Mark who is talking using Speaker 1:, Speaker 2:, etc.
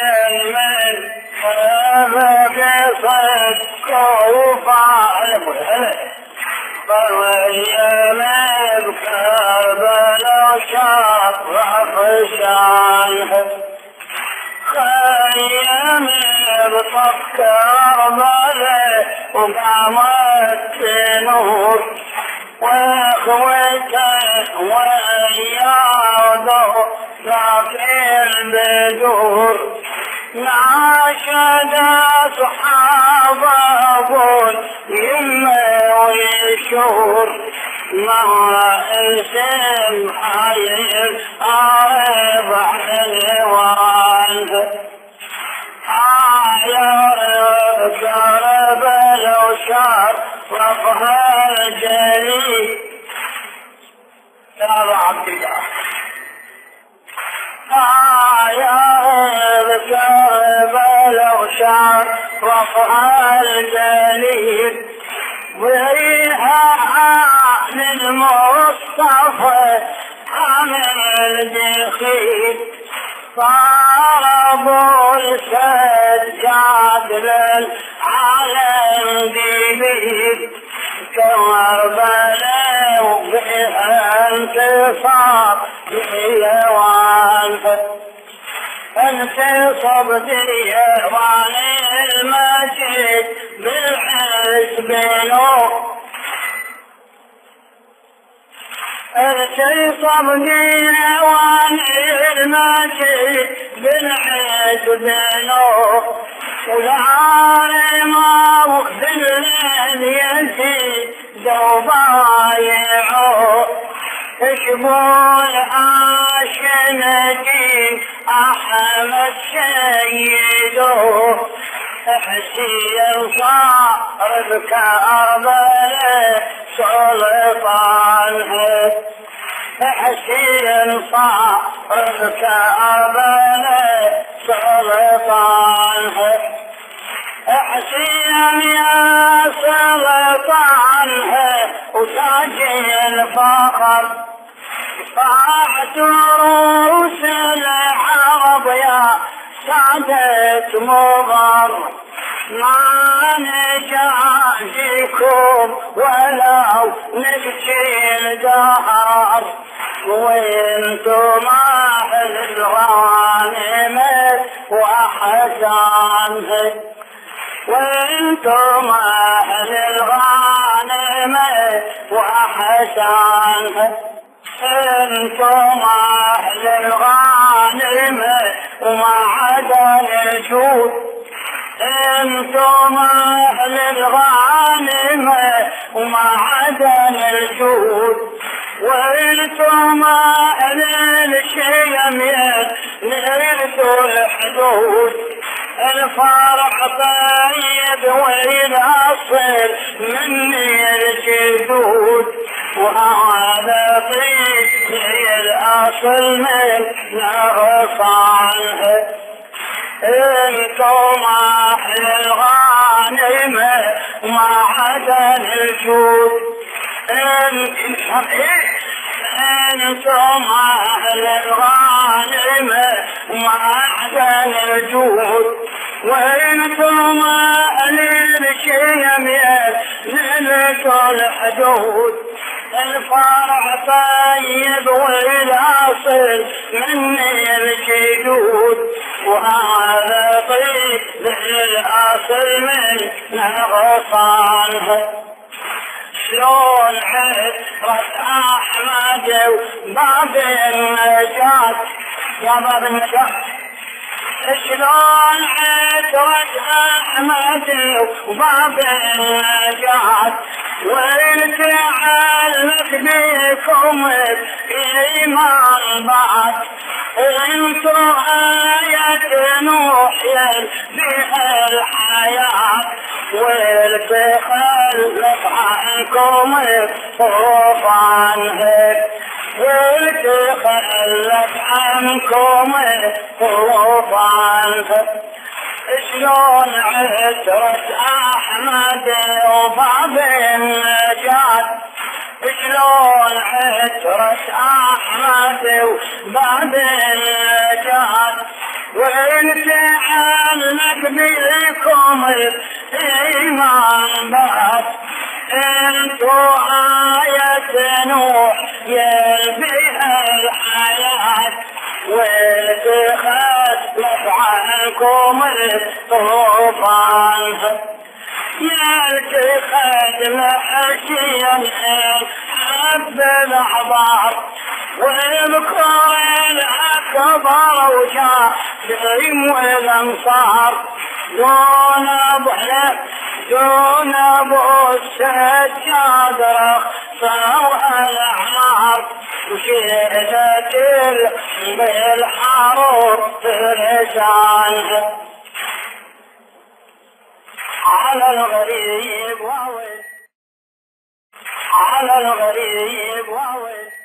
Speaker 1: من خلف بصدق وفعل فويم بكربلاء شرف شانه خيم بطف كربلاء وقامت نور واخوته وياده لكن بدور ناشد أصحابه يمه ويشور ما اسم حير عارف عنوانه عاير كربلاء وشار رفها الجليل يا عبد الله عاير كربلاء وشار رفها الجليل ويها عن المصطفى عمل دخيل ضربوا السجاد للعالم جديد كربلاء وبها انتصار ديوان انتصب ديوان المجيد بالحزب نور انتصب ديوان المجيد بالحزب نور والعالم بالليل يزيد ضبايعه اشبول عاشمتين احمد سيده حسين صار بكربلاء سلطانه حسين صار بكربلاء سلطانه حسين يا سلطانه وتاج الفخر طاعت رؤوس العرب يا سعادة مغر ما نجازيكم ولو نبكي الدهر وانتم اهل الغانم واحزانه وانتم اهل الغانم واحزانه انتم اهل الغانم ومعدن الجود انتم اهل الغانم ومعدن الجود وانتم اهل الشيم نرثوا الحدود الفرح طيب والاصل مني الجدود وهذا طيب الاصل من نغصانه انتم اهل الغانم ومعدن الجود انتم اهل الغانم ومعدن الجود وانتم اهل الشيم نلتوا الحدود الفرع طيب والاصل مني الجدود وهذا طيب الاصل من نغصانه شلون عطرة احمد وباب النجاة يا باب النجاة شلون عطرة احمد وباب النجاة وانت علق بكم ايمان بعد انتو آية نوح بها الحياة والتخلف عنكم طوفانه والتخلف عنكم طوفانه شلون عترة احمد وباب النجاة شلون عترة احمد وباب النجاة وانت بيكم الإيمان بعد انتو آية نوح يلبيها الحياة وتخفف عنكم الطوفان يلتقد محشيا حب الأحبار واذكر الأكبر وشاكرم والأنصار دون أبو السجاد رخصوا الأعمار وشهدت بالحروب فرسان على الغريب وويل